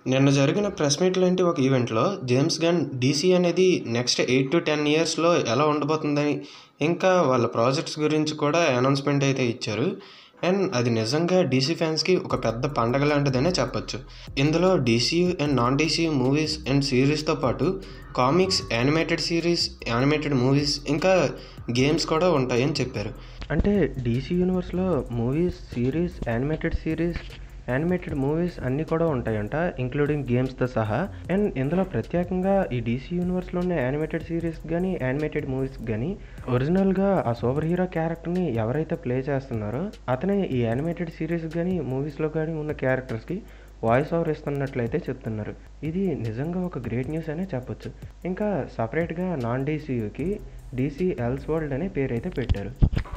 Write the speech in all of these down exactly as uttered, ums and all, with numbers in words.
నిన్న జరిగిన press meet లాంటి ఒక ఈవెంట్లో జేమ్స్ గన్ డీసీ అనేది నెక్స్ట్ ఎయిట్ టు టెన్ ఇయర్స్లో ఎలా ఉండబోతుందని, ఇంకా వాళ్ళ ప్రాజెక్ట్స్ గురించి కూడా అనౌన్స్మెంట్ అయితే ఇచ్చారు. అండ్ అది నిజంగా డీసీ ఫ్యాన్స్కి ఒక పెద్ద పండగ లాంటిదనే చెప్పొచ్చు. ఇందులో DCU and non DCU movies and సిరీస్తో పాటు comics, animated series, animated movies, ఇంకా గేమ్స్ కూడా ఉంటాయని చెప్పారు. అంటే డీసీ యూనివర్స్లో movies, series, animated series, animated movies అన్నీ కూడా ఉంటాయంట, ఇంక్లూడింగ్ గేమ్స్తో సహా. అండ్ ఇందులో ప్రత్యేకంగా ఈ డీసీ యూనివర్స్లో ఉన్న యానిమేటెడ్ సిరీస్ కానీ యానిమేటెడ్ మూవీస్ కానీ ఒరిజినల్గా ఆ సూపర్ హీరో క్యారెక్టర్ని ఎవరైతే ప్లే చేస్తున్నారో అతనే ఈ యానిమేటెడ్ సిరీస్ కానీ మూవీస్లో కానీ ఉన్న క్యారెక్టర్స్కి వాయిస్ ఓవర్ ఇస్తున్నట్లయితే చెప్తున్నారు. ఇది నిజంగా ఒక గ్రేట్ న్యూస్ అనే చెప్పొచ్చు. ఇంకా సపరేట్గా నాన్ డీసీయూకి డీసీ ఎల్స్ వరల్డ్ అనే పేరు అయితే పెట్టారు.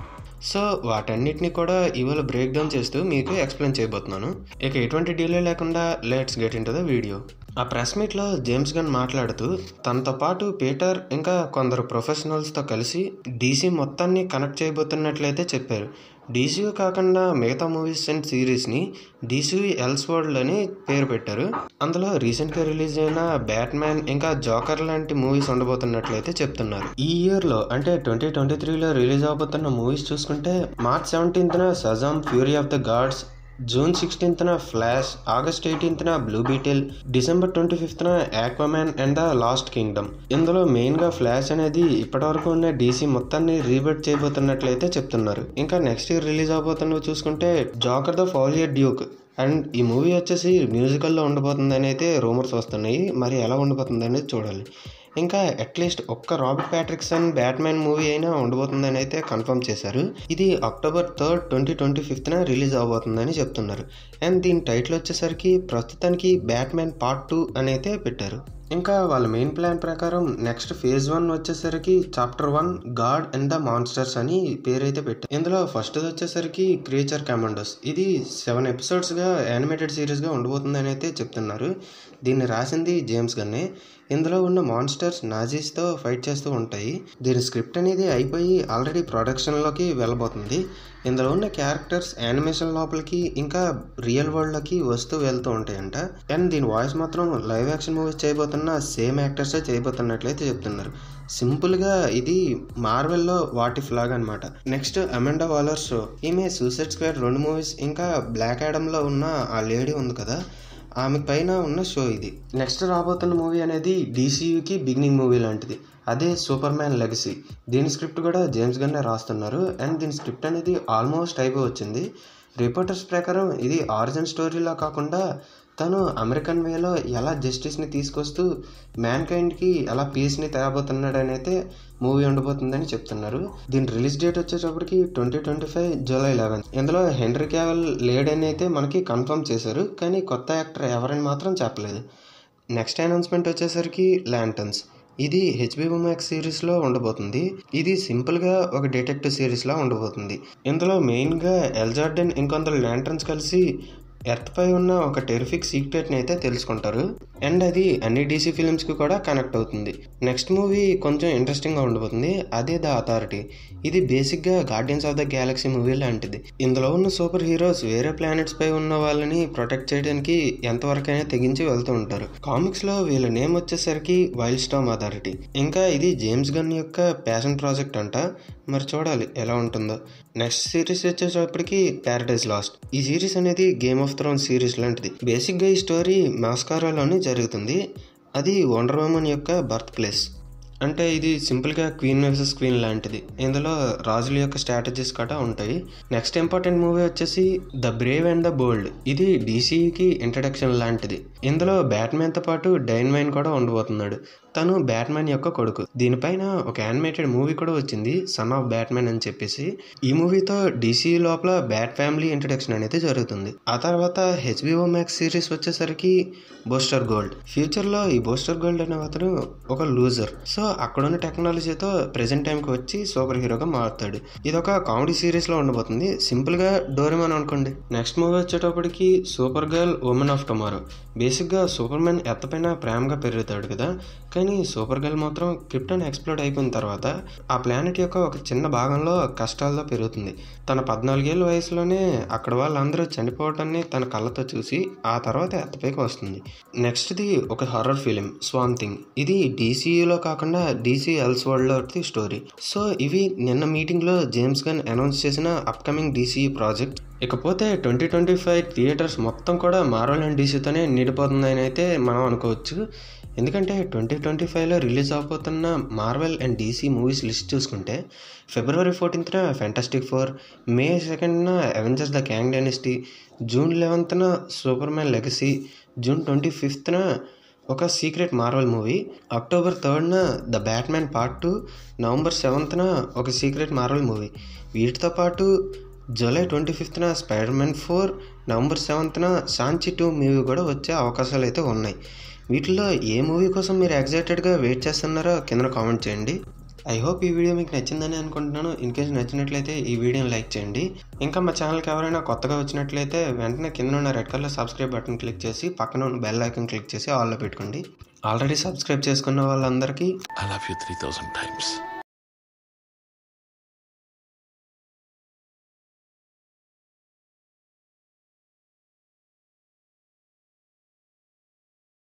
సో వాటన్నిటిని కూడా ఇవాళ బ్రేక్ డౌన్ చేస్తూ మీకు ఎక్స్ప్లెయిన్ చేయబోతున్నాను. ఇక ఎటువంటి డిలే లేకుండా let's get in to the video. ఆ ప్రెస్ మీట్లో జేమ్స్ గన్ మాట్లాడుతూ తనతో పాటు పీటర్ ఇంకా కొందరు ప్రొఫెషనల్స్తో కలిసి డీసీ మొత్తాన్ని కనెక్ట్ చేయబోతున్నట్లయితే చెప్పారు. డీసీయూ కాకుండా మిగతా మూవీస్ అండ్ సిరీస్ని డీసీయూ ఎల్స్ వరల్డ్ అని పేరు పెట్టారు. అందులో రీసెంట్గా రిలీజ్ అయిన బ్యాట్మ్యాన్ ఇంకా జోకర్ లాంటి మూవీస్ ఉండబోతున్నట్లయితే చెప్తున్నారు. ఈ ఇయర్లో అంటే ట్వంటీ ట్వంటీ త్రీలో రిలీజ్ అవబోతున్న మూవీస్ చూసుకుంటే మార్చ్ సెవెంటీన్త్న Shazam fury of the gods, June సిక్స్టీన్త్న ఫ్లాష్, ఆగస్ట్ ఎయిటీన్త్న బ్లూ బీటిల్, డిసెంబర్ ట్వంటీ ఫిఫ్త్న Aquaman and the lost kingdom. ఇందులో మెయిన్గా ఫ్లాష్ అనేది ఇప్పటివరకు ఉన్న డీసీ మొత్తాన్ని రీబెట్ చేయబోతున్నట్లయితే చెప్తున్నారు. ఇంకా నెక్స్ట్ ఇయర్ రిలీజ్ అవబోతున్నవి చూసుకుంటే జోకర్ ద ఫౌలియర్ డ్యూక్, అండ్ ఈ మూవీ వచ్చేసి మ్యూజికల్లో ఉండబోతుందని అయితే రూమర్స్ వస్తున్నాయి. మరి ఎలా ఉండబోతుంది అనేది చూడాలి. ఇంకా అట్లీస్ట్ ఒక్క రాబర్ట్ ప్యాట్రిక్సన్ బ్యాట్మ్యాన్ మూవీ అయినా ఉండబోతుందని అయితే కన్ఫర్మ్ చేశారు. ఇది అక్టోబర్ థర్డ్ ట్వంటీ ట్వంటీ ఫిఫ్త్న రిలీజ్ అవబోతుందని చెప్తున్నారు. అండ్ దీని టైటిల్ వచ్చేసరికి ప్రస్తుతానికి బ్యాట్మ్యాన్ పార్ట్ టూ అని అయితే పెట్టారు. ఇంకా వాళ్ళ మెయిన్ ప్లాన్ ప్రకారం నెక్స్ట్ ఫేజ్ వన్ వచ్చేసరికి chapter one god and the monsters అని పేరైతే పెట్టారు. ఇందులో ఫస్ట్ వచ్చేసరికి క్రియేచర్ కమాండోస్. ఇది సెవెన్ ఎపిసోడ్స్గా యానిమేటెడ్ సిరీస్గా ఉండబోతుందని అయితే చెప్తున్నారు. దీన్ని రాసింది జేమ్స్ గన్నే. ఇందులో ఉన్న మాన్స్టర్స్ నాజీస్తో ఫైట్ చేస్తూ ఉంటాయి. దీని స్క్రిప్ట్ అనేది అయిపోయి ఆల్రెడీ ప్రొడక్షన్లోకి వెళ్ళబోతుంది. ఇందులో ఉన్న క్యారెక్టర్స్ యానిమేషన్ లోపలికి ఇంకా రియల్ వరల్డ్లోకి వస్తూ వెళ్తూ ఉంటాయంట. అండ్ దీని వాయిస్ మాత్రం లైవ్ యాక్షన్ మూవీస్ చేయబోతున్న సేమ్ యాక్టర్సే చేయబోతున్నట్లయితే చెప్తున్నారు. సింపుల్గా ఇది మార్వెల్లో వాట్ ఇఫ్ లాగా అనమాట. Next Amanda Waller show. ఈమె సూసైడ్ స్క్వాడ్ రెండు మూవీస్ ఇంకా బ్లాక్ యాడమ్లో ఉన్న ఆ లేడీ ఉంది కదా, ఆమె పైన ఉన్న షో ఇది. నెక్స్ట్ రాబోతున్న మూవీ అనేది డీసీయూకి బిగినింగ్ మూవీ లాంటిది, అదే సూపర్ మ్యాన్ లెగసీ. దీని స్క్రిప్ట్ కూడా జేమ్స్ గన్నే రాస్తున్నారు. అండ్ దీని స్క్రిప్ట్ అనేది ఆల్మోస్ట్ అయిపోయి వచ్చింది. రిపోర్టర్స్ ప్రకారం ఇది ఆరిజిన్ స్టోరీలా కాకుండా తను అమెరికన్ వేలో ఎలా జస్టిస్ని తీసుకొస్తూ మ్యాన్ కైండ్కి ఎలా పీస్ని తేబోతున్నాడని అయితే మూవీ ఉండబోతుందని చెప్తున్నారు. దీని రిలీజ్ డేట్ వచ్చేటప్పటికి twenty twenty five July eleven. ఇందులో హెన్రీ క్యావెల్ లేడని అయితే మనకి కన్ఫర్మ్ చేశారు, కానీ కొత్త యాక్టర్ ఎవరని మాత్రం చెప్పలేదు. నెక్స్ట్ అనౌన్స్మెంట్ వచ్చేసరికి ల్యాంటన్స్. ఇది హెచ్బిఓ మ్యాక్స్ సిరీస్లో ఉండబోతుంది. ఇది సింపుల్గా ఒక డిటెక్టివ్ సిరీస్లా ఉండబోతుంది. ఇందులో మెయిన్గా ఎల్ జార్డన్ ఇంకొందరు ల్యాంటన్స్ కలిసి ఎర్త్పై ఉన్న ఒక టెరిఫిక్ సీక్రెట్ని అయితే తెలుసుకుంటారు. అండ్ అది అన్ని డీసీ ఫిలిమ్స్కి కూడా కనెక్ట్ అవుతుంది. నెక్స్ట్ మూవీ కొంచెం ఇంట్రెస్టింగ్గా ఉండబోతుంది, అదే ద అథారిటీ. ఇది బేసిక్గా guardians of the galaxy movie లాంటిది. ఇందులో ఉన్న సూపర్ హీరోస్ వేరే ప్లానెట్స్ పై ఉన్న వాళ్ళని ప్రొటెక్ట్ చేయడానికి ఎంతవరకైనా తెగించి వెళ్తూ ఉంటారు. కామిక్స్లో వీళ్ళ నేమ్ వచ్చేసరికి వైల్డ్ స్టార్మ్ అథారిటీ. ఇంకా ఇది జేమ్స్ గన్ యొక్క ప్యాషన్ ప్రాజెక్ట్ అంట. మరి చూడాలి ఎలా ఉంటుందో. నెక్స్ట్ సిరీస్ వచ్చేటప్పటికి ప్యారడైజ్ లాస్ట్. ఈ సిరీస్ అనేది గేమ్ ఆఫ్ థ్రోన్స్ సిరీస్ లాంటిది. బేసిక్గా ఈ స్టోరీ మాస్కారాలోనే జరుగుతుంది. అది వండర్ ఉమెన్ యొక్క బర్త్ ప్లేస్. అంటే ఇది సింపుల్గా క్వీన్ వర్సెస్ క్వీన్ లాంటిది. ఇందులో రాజుల యొక్క స్ట్రాటజీస్ కూడా ఉంటాయి. నెక్స్ట్ ఇంపార్టెంట్ మూవీ వచ్చేసి the brave and the bold. ఇది డీసీకి ఇంట్రడక్షన్ లాంటిది. ఇందులో బ్యాట్మ్యాన్తో పాటు డైన్ వైన్ కూడా ఉండబోతున్నాడు. తను బ్యాట్మ్యాన్ యొక్క కొడుకు. దీనిపైన ఒక యానిమేటెడ్ మూవీ కూడా వచ్చింది, సన్ ఆఫ్ బ్యాట్మ్యాన్ అని చెప్పేసి. ఈ మూవీతో డీసీ లోపల బ్యాట్ ఫ్యామిలీ ఇంట్రడక్షన్ అనేది జరుగుతుంది. ఆ తర్వాత హెచ్బిఓ మ్యాక్స్ సిరీస్ వచ్చేసరికి బూస్టర్ గోల్డ్. ఫ్యూచర్లో ఈ బూస్టర్ గోల్డ్ అనే అతను ఒక లూజర్. సో అక్కడున్న టెక్నాలజీతో ప్రెజెంట్ టైంకి వచ్చి సూపర్ హీరోగా మారుతాడు. ఇది ఒక కామెడీ సిరీస్లో ఉండబోతుంది. సింపుల్గా డోరేమాన్ అనుకోండి. నెక్స్ట్ మూవీ వచ్చేటప్పటికి Supergirl woman of tomorrow. బేసిక్గా సూపర్ మ్యాన్ ఎత్తపైన ప్రేమగా పెరుగుతాడు కదా, కానీ సూపర్ గర్ల్ మాత్రం క్రిప్టన్ ఎక్స్ప్లోడ్ అయిపోయిన తర్వాత ఆ ప్లానెట్ యొక్క ఒక చిన్న భాగంలో కష్టాల్లో పెరుగుతుంది. తన పద్నాలుగేళ్ళ వయసులోనే అక్కడ వాళ్ళందరూ చనిపోవటాన్ని తన కళ్ళతో చూసి ఆ తర్వాత ఎత్తపైకి వస్తుంది. నెక్స్ట్ది ఒక హారర్ ఫిలిం స్వామ్ థింగ్. ఇది డీసీయూలో కాకుండా డీసీ ఎల్స్ వరల్డ్లో స్టోరీ. సో ఇవి నిన్న మీటింగ్లో జేమ్స్ గన్ అనౌన్స్ చేసిన అప్కమింగ్ డీసీయూ ప్రాజెక్ట్. ఇకపోతే ట్వంటీ ట్వంటీ ఫైవ్ థియేటర్స్ మొత్తం కూడా మార్వెల్ అండ్ డీసీతోనే నిండిపోతుందని అయితే మనం అనుకోవచ్చు. ఎందుకంటే ట్వంటీ ట్వంటీ ఫైవ్లో రిలీజ్ అవబోతున్న Marvel and DC movies list చూసుకుంటే ఫిబ్రవరి ఫోర్టీన్త్న ఫ్యాంటాస్టిక్ ఫోర్, మే సెకండ్న Avengers the Kang dynasty, June లెవెన్త్న Superman legacy, June twenty ఫిఫ్త్న ఒక సీక్రెట్ మార్వెల్ మూవీ, అక్టోబర్ థర్డ్న the Batman part two, November సెవెంత్న ఒక సీక్రెట్ మార్వెల్ మూవీ. వీటితో పాటు జూలై ట్వంటీ ఫిఫ్త్న స్పైడర్ మ్యాన్ ఫోర్, నవంబర్ సెవెంత్న సాంచి టూ మూవీ కూడా వచ్చే అవకాశాలు అయితే ఉన్నాయి. వీటిలో ఏ మూవీ కోసం మీరు ఎగ్జైటెడ్గా వెయిట్ చేస్తున్నారో కింద కామెంట్ చేయండి. ఐ హోప్ ఈ వీడియో మీకు నచ్చిందని అనుకుంటున్నాను. ఇన్ కేసు నచ్చినట్లయితే ఈ వీడియోని లైక్ చేయండి. ఇంకా మా ఛానల్కి ఎవరైనా కొత్తగా వచ్చినట్లయితే వెంటనే కింద ఉన్న red colour subscribe button click చేసి పక్కన ఉన్న బెల్ ఐకాన్ క్లిక్ చేసి ఆల్లో పెట్టుకోండి. ఆల్రెడీ సబ్స్క్రైబ్ చేసుకున్న వాళ్ళందరికీ I love you three thousand times.